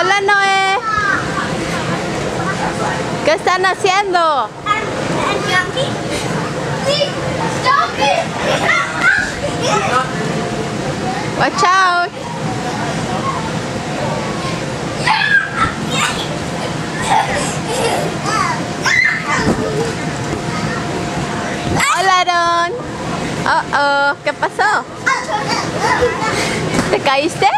Hola, Noé. ¿Qué están haciendo? Watch out. Hola, Aaron. ¿Qué pasó? ¿Te caíste?